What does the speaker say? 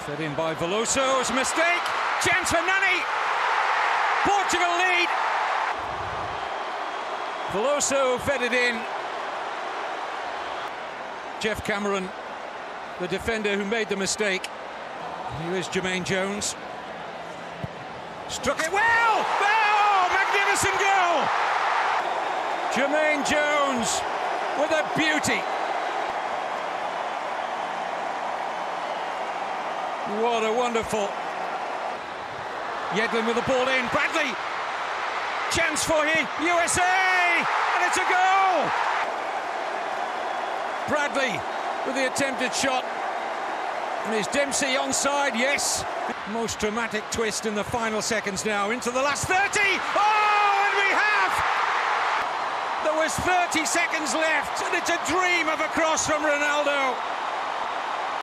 Fed in by Veloso's mistake. Chance for Nani. Portugal lead. Veloso fed it in. Jeff Cameron, the defender who made the mistake. Here is Jermaine Jones. Struck it well! Oh, magnificent goal! Jermaine Jones with a beauty. What a wonderful. Yedlin with the ball in. Bradley. Chance for him. USA! And it's a goal! Bradley with the attempted shot. And is Dempsey onside? Yes. Most dramatic twist in the final seconds now. Into the last 30. Oh, and we have! There was 30 seconds left, and it's a dream of a cross from Ronaldo.